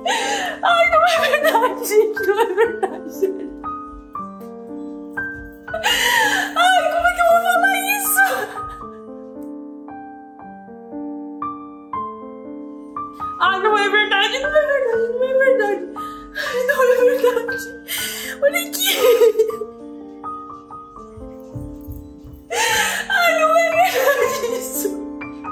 Ai, não é verdade, gente. Não é verdade. Ai, como é que eu vou falar isso? Ai, não é verdade, não é verdade, não é verdade. Ai, não é verdade. Olha aqui. Ai, não é verdade isso.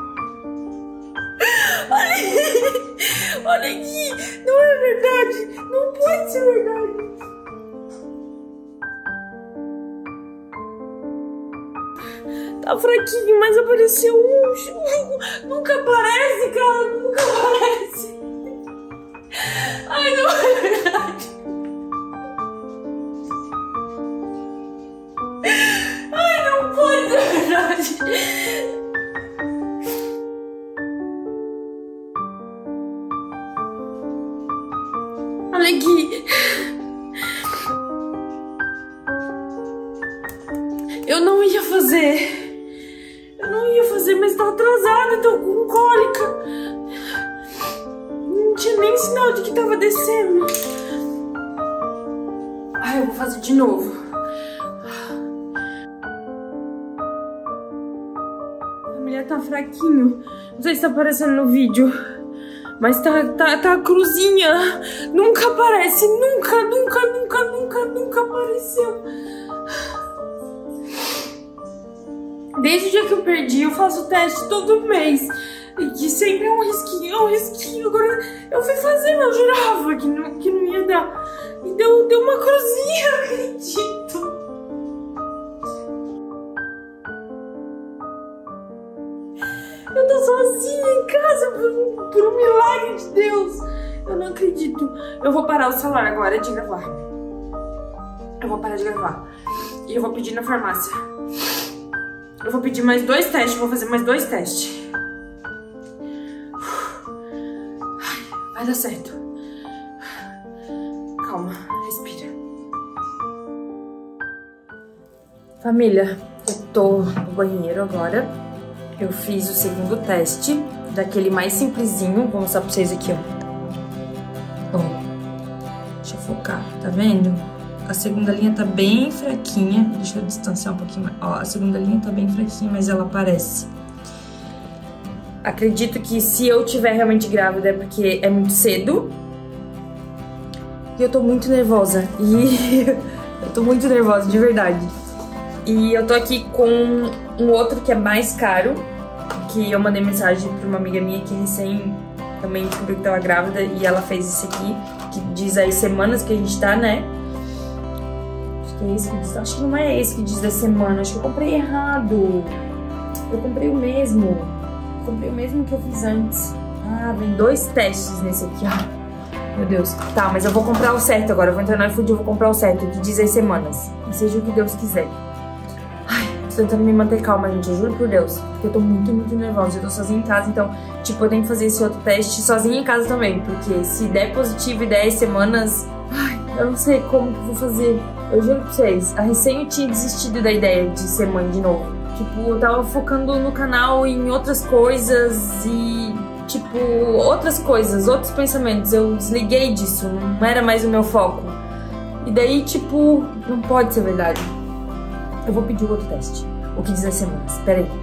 Olha aqui. Não é verdade. Não pode ser verdade. Tá fraquinho, mas apareceu um. Nunca aparece, cara. Nunca aparece. Ai, não é verdade. Ai, não pode ser verdade. Olha aqui. Eu não ia fazer. Mas tá atrasada, tô com cólica. Não tinha nem sinal de que tava descendo. Ai, eu vou fazer de novo. A mulher tá fraquinho. Não sei se tá aparecendo no vídeo. Mas tá a cruzinha. Nunca aparece. Nunca apareceu. Desde o dia que eu perdi, eu faço teste todo mês. E que sempre é um risquinho. Agora eu fui fazer, mas eu jurava que não ia dar. E deu uma cruzinha, eu acredito. Eu tô sozinha em casa por um milagre de Deus. Eu não acredito. Eu vou parar o celular agora de gravar. Eu vou parar de gravar. E eu vou pedir na farmácia. Eu vou pedir mais 2 testes, vou fazer mais 2 testes. Vai dar certo. Calma, respira. Família, eu tô no banheiro agora. Eu fiz o segundo teste, daquele mais simplesinho. Vou mostrar pra vocês aqui, ó. Deixa eu focar, tá vendo? A segunda linha tá bem fraquinha. Deixa eu distanciar um pouquinho mais. Ó, a segunda linha tá bem fraquinha, mas ela aparece. Acredito que se eu tiver realmente grávida é porque é muito cedo. E eu tô muito nervosa. Eu tô muito nervosa, de verdade. E eu tô aqui com um outro que é mais caro. Que eu mandei mensagem pra uma amiga minha que recém também descobriu que tava grávida. E ela fez esse aqui, que diz aí semanas que a gente tá, né? Acho que não é esse que diz da semana. Acho que eu comprei errado. Eu comprei o mesmo. Comprei o mesmo que eu fiz antes. Ah, vem 2 testes nesse aqui, ó. Meu Deus. Tá, mas eu vou comprar o certo agora. Eu vou entrar no iFood e vou comprar o certo, que diz as semanas. E seja o que Deus quiser. Ai, tô tentando me manter calma, gente. Eu juro por Deus. Porque eu tô muito nervosa. Eu tô sozinha em casa, então, tipo, eu tenho que fazer esse outro teste sozinha em casa também. Porque se der positivo e 10 semanas... Ai, eu não sei como que eu vou fazer. Eu juro pra vocês, a recém eu tinha desistido da ideia de ser mãe de novo. Tipo, eu tava focando no canal em outras coisas e, tipo, outras coisas, outros pensamentos. Eu desliguei disso, não era mais o meu foco. E daí, tipo, não pode ser verdade. Eu vou pedir o outro teste, o que diz as semanas. Pera aí.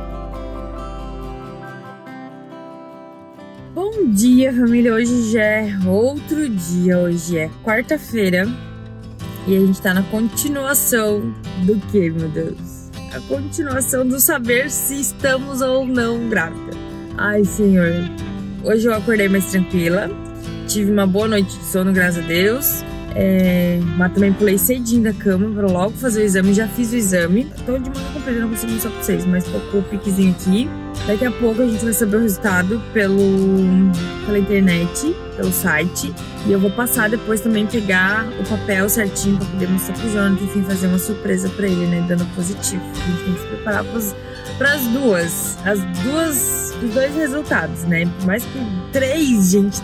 Bom dia, família. Hoje já é outro dia. Hoje é quarta-feira. E a gente tá na continuação do que, meu Deus? A continuação do saber se estamos ou não grávida. Ai, Senhor. Hoje eu acordei mais tranquila. Tive uma boa noite de sono, graças a Deus. Mas também pulei cedinho da cama pra logo fazer o exame. Já fiz o exame. Tô de manhã comprida, não consigo mostrar pra vocês, mas tocou o piquezinho aqui. Daqui a pouco a gente vai saber o resultado pela internet, pelo site. E eu vou passar depois também pegar o papel certinho pra poder mostrar pro Jonathan, enfim, fazer uma surpresa pra ele, né, dando positivo. A gente tem que se preparar pras duas, os 2 resultados, né? Mais que 3, gente,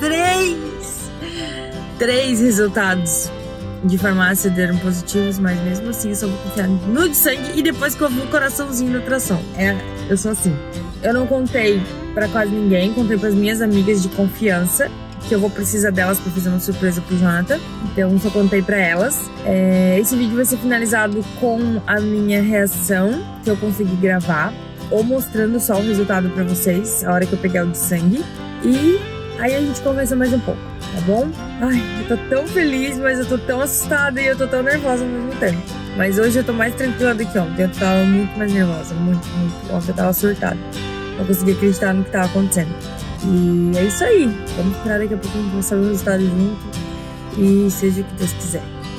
3 resultados de farmácia deram positivos, mas mesmo assim eu só vou confiar no de sangue e depois que eu vi o coraçãozinho na ultrassom. Eu sou assim. Eu não contei pra quase ninguém, contei pras minhas amigas de confiança, que eu vou precisar delas pra fazer uma surpresa pro Jonathan. Então só contei pra elas. Esse vídeo vai ser finalizado com a minha reação que eu consegui gravar, ou mostrando só o resultado pra vocês, a hora que eu pegar o de sangue. E aí a gente conversa mais um pouco, tá bom? Ai, eu tô tão feliz, mas eu tô tão assustada e eu tô tão nervosa ao mesmo tempo. Mas hoje eu tô mais tranquila do que ontem. Eu tava muito mais nervosa, muito. Ontem eu tava surtada. Não conseguia acreditar no que tava acontecendo. E é isso aí. Vamos esperar daqui a pouco a gente vai saber o resultado junto. E seja o que Deus quiser.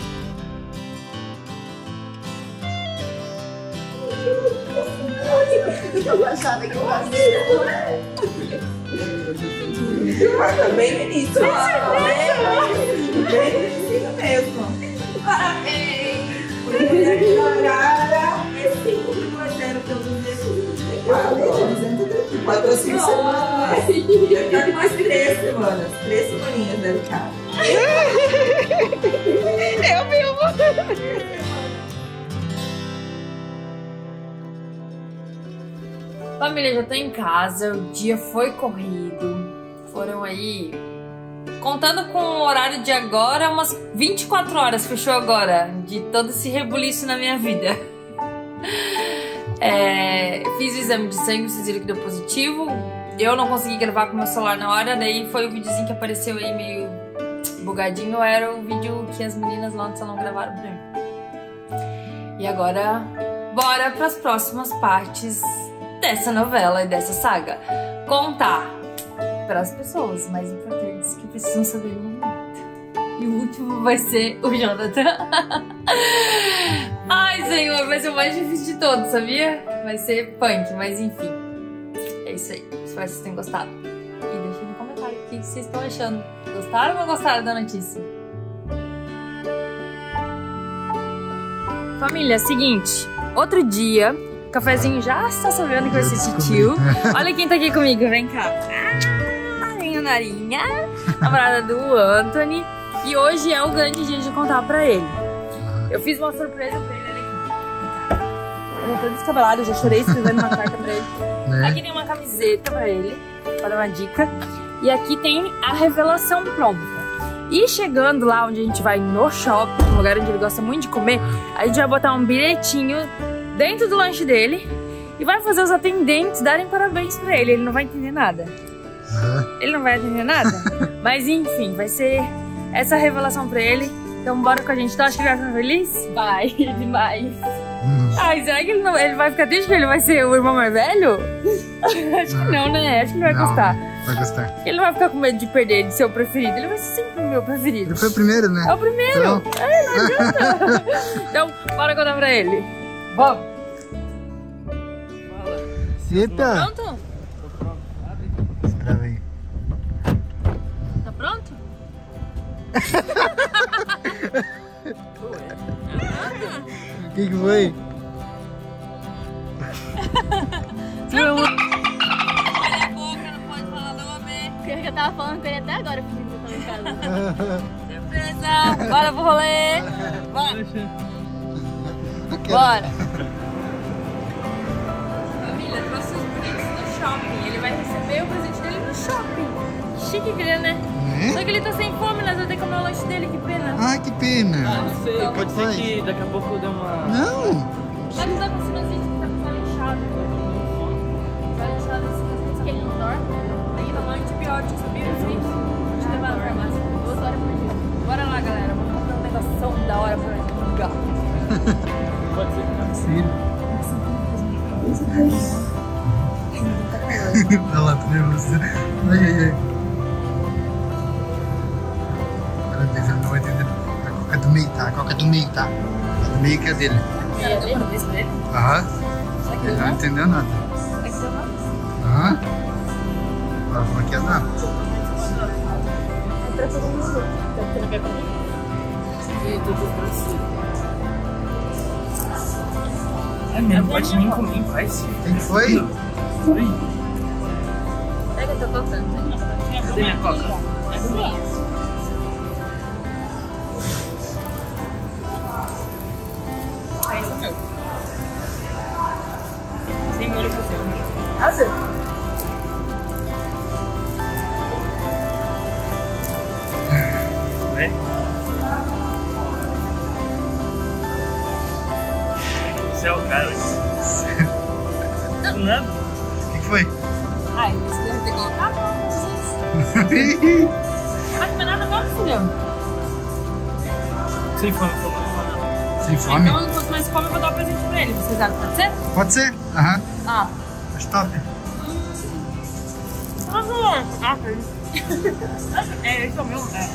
Bem no início. Bem no início mesmo. Parabéns. Patrocínio semana. Deve estar mais 3 semanas. 3 semaninhas deve ficar. Eu mesmo. Família, já tô em casa. O dia foi corrido. Foram aí, contando com o horário de agora, umas 24 horas fechou agora, de todo esse rebuliço na minha vida. Fiz o exame de sangue, vocês viram que deu positivo. Eu não consegui gravar com o meu celular na hora, daí foi o videozinho que apareceu aí meio bugadinho, era o vídeo que as meninas lá no salão gravaram pra mim. E agora, bora pras próximas partes dessa novela e dessa saga. Contar para as pessoas mais importantes que precisam saber no momento. E o último vai ser o Jonathan. Ai, Senhor, vai ser o mais difícil de todos, sabia? Vai ser punk, mas enfim. É isso aí. Espero que vocês tenham gostado. E deixem no comentário o que vocês estão achando. Gostaram ou não gostaram da notícia? Família, seguinte. Outro dia, o cafezinho já está sabendo que vai ser titio. Olha quem tá aqui comigo, vem cá. Narinha, namorada do Anthony, e hoje é o grande dia de contar pra ele. Eu fiz uma surpresa pra ele, olha aqui. Eu tô descabelada, eu já chorei escrevendo uma carta pra ele. Aqui tem uma camiseta pra ele, pra dar uma dica, e aqui tem a revelação pronta. E chegando lá onde a gente vai no shopping, um lugar onde ele gosta muito de comer, a gente vai botar um bilhetinho dentro do lanche dele e vai fazer os atendentes darem parabéns pra ele. Ele não vai entender nada. Ele não vai entender nada, mas enfim, vai ser essa revelação pra ele. Então bora com a gente. Então acho que ele vai ficar feliz? Vai, demais. Ai, será que ele vai ficar triste que ele vai ser o irmão mais velho? Acho que não, né? Acho que ele vai gostar. Vai gostar. Ele não vai ficar com medo de perder, de ser o preferido. Ele vai ser sempre o meu preferido. Ele foi o primeiro, né? É o primeiro. Então... não adianta. Então bora contar pra ele. Vamos. Eita. Pronto? Espera aí. Tá pronto? O que foi? Olha a boca, não pode falar nome. Porque eu tava falando com ele até agora, fingindo que eu tava em casa. Surpresa! Bora pro rolê! Bora! Bora! Família, trouxe os bonitos do shopping. Ele vai receber o presente dele no shopping. Chique que ele é, né? Só que ele tá sem fome, nós vamos ter que comer o lanche dele, que pena. Ah, que pena. Ah, não sei, Então, pode ser que daqui a pouco dê uma... Não. Mas não tá com o sinusite, que tá com o olho inchado. O olho inchado, esse sinusite que ele não dorme. Tem que tomar antibiótico, sabia? Deixa eu levar na farmácia. 2 horas por dia. Bora lá, galera. Vamos comprar um negócio da hora pra ligar. Pode ser que não seja. Olha lá, tu nervoso. Ai, ai, ai. Meu Deus, eu não vou entender. A coca do meio, tá? A coca do meio, tá? A do meio que é dele. É dele? Esse dele? Aham. Será que Ele não entendeu nada. Será que deu nada? Aham. Agora falou que ia dar. Pra todo mundo. Você não quer comigo? Sim, tô descansando. É mesmo, pode nem comer, faz. Quem que foi? Foi? Pega teu coca. Cadê minha coca? Sem molho pra você. Azul. Vem. Você é o cara. Do nada. O que foi? Ai, você deve ter colocado Mas não é nada bom, filho. Sem fome, Sem fome? Então, quanto mais fome, eu vou dar um presente pra ele. Vocês acham que pode ser? Pode ser? Aham. Ah. Acho top. É, esse é o meu lugar.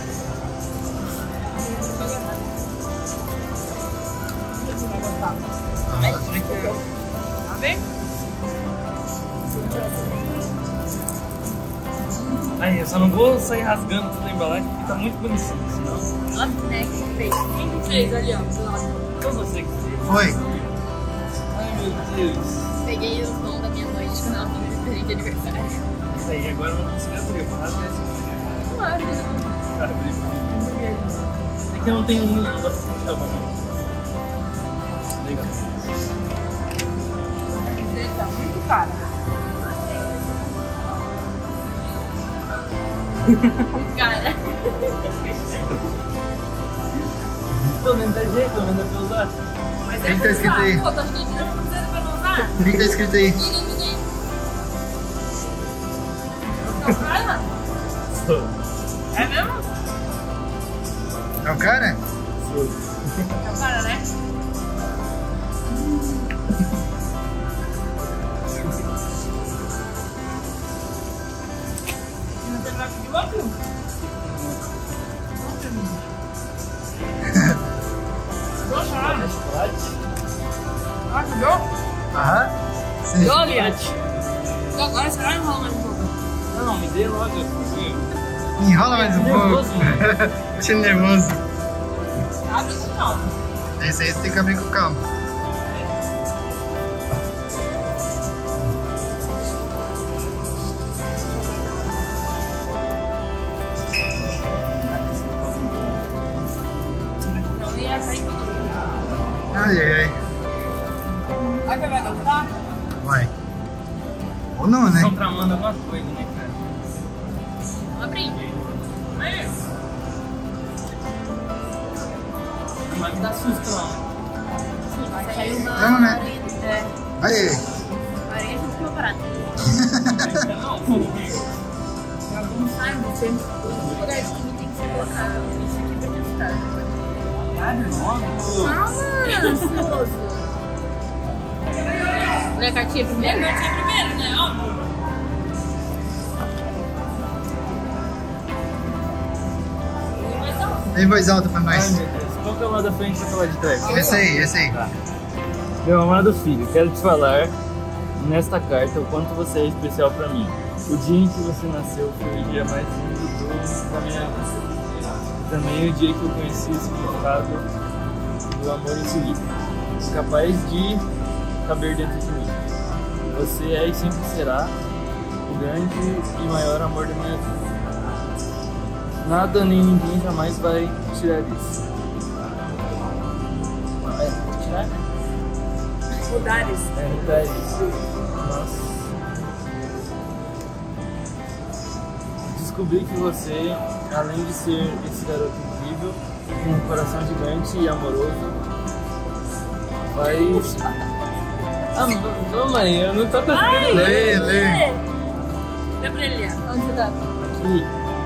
Tá bem? Aí, eu só não vou sair rasgando toda a embalagem porque tá muito bonitinho, senão. Olha, né? Quem fez? Quem fez ali, ó? Do lado. Foi você que fez. Foi. Ai, meu Deus. Peguei o dom da minha noite quando ela foi me presente de aniversário. Isso aí, agora eu não consigo abrir. Eu vou rasgar esse aqui. Claro. Cara, é que eu não tenho muito, não dá pra puxar, mano. Legal. Tá muito caro. Cara. Pelo menos dá jeito, pelo menos dá pra usar. Mas O que tá escrito aí? Pô, tá tirando dinheiro pra não usar? O que tá escrito aí? Ninguém. Não, cara. É mesmo? É o cara? É o cara, né? Você vai pedir outro? Chocolate? Ah, comeu? Aham. Sim. Deu, Aliate. Agora será que enrola mais um pouco? Não, me dê logo. Assim. Enrola mais um Nervoso, pouco. Achei nervoso. Abre com calma. Esse aí você tem que abrir com calma. Não ia sair com tudo. Ai, ai, ai. Vai que vai gostar? Vai. Ou não, né? Estão tramando alguma coisa, né, cara? Abre. Aí. Mas dá susto lá. Vai sair uma Não, né? aranha. É. Aí. Uma aranha junto com uma parada. Não, Não sai, você. Olha, esse aqui tem que ser colocado. Isso aqui pra testar. abre logo. Ansioso. Lê a cartinha primeiro? Vai ser primeiro, né? Óbvio. Em voz alta pra Ai, nós. meu Deus. Qual que é o lado da frente e qual que é o lado de trás? Esse aí, esse aí. Tá. Meu amado filho, quero te falar nesta carta o quanto você é especial pra mim. O dia em que você nasceu foi o dia mais lindo da minha vida. Também o dia que eu conheci o significado do amor infinito, capaz de caber dentro de mim. Você é e sempre será o grande e maior amor da minha vida. Nada nem ninguém jamais vai tirar isso. Vai tirar? Mudar isso. É, mudar isso. Nossa. Descobri que você, além de ser esse garoto incrível, com um coração gigante e amoroso, faz... Ah, não, mãe, eu não tô conseguindo ler. Lê. Dê pra ele. Onde você tá? Aqui.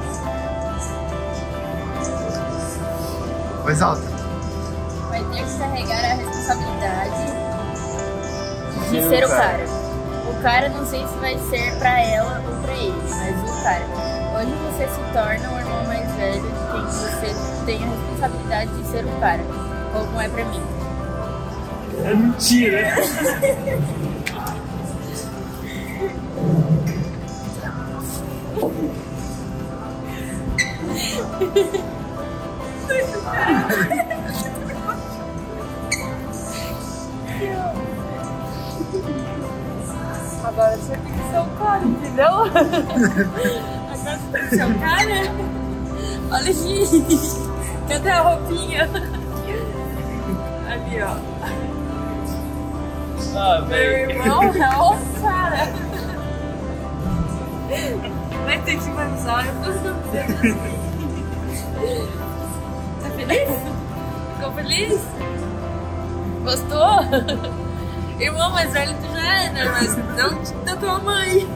Voz alta. Vai ter que carregar a responsabilidade de ser o cara. O cara não sei se vai ser pra ela ou pra ele, mas o cara. Hoje você se torna o irmão mais velho de quem você tem a responsabilidade de ser o cara, como é pra mim. É mentira. Agora você tem que ser o cara, entendeu? Agora você tem que ser o cara. Olha aqui. Cadê a roupinha? Ali, ó. Ah, Meu velho. irmão é o cara. Vai ter que avançar. Eu tô dizendo assim. feliz? Ficou feliz? Gostou? Irmão mais velho tu já é, né? Mas não da tua mãe.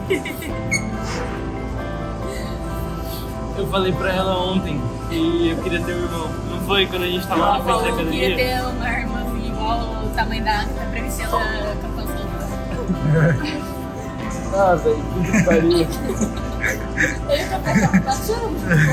Eu falei pra ela ontem que eu queria ter um irmão. Não foi quando a gente tava Ela na frente da falou que academia? queria ter uma irmãzinha igual o tamanho da Anta pra ver se ela cantou solta. Ah, velho, que pariu. Ele tá passando.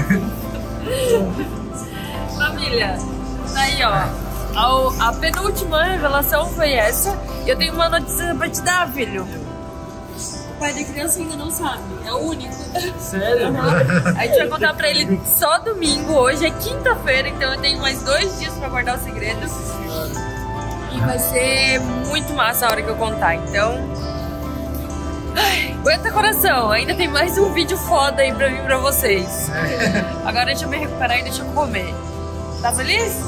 Família, tá aí ó. A penúltima revelação foi essa. E eu tenho uma notícia pra te dar, filho. O pai da criança ainda não sabe. É o único. Sério? A gente vai contar pra ele só domingo. Hoje é quinta-feira, então eu tenho mais 2 dias pra guardar o segredo. E vai ser muito massa a hora que eu contar. Então... Ai, aguenta coração. Ainda tem mais um vídeo foda aí pra vir pra vocês. Agora deixa eu me recuperar e deixa eu comer. Tá feliz?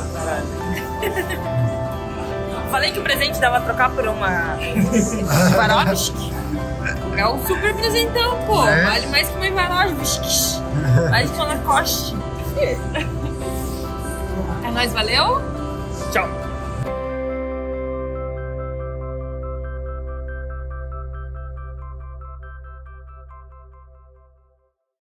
Falei que o presente dava pra trocar por uma Swarovski. É um super presentão, pô. Vale mais que uma Swarovski. Mais que uma Lacoste. É nóis, valeu? Tchau.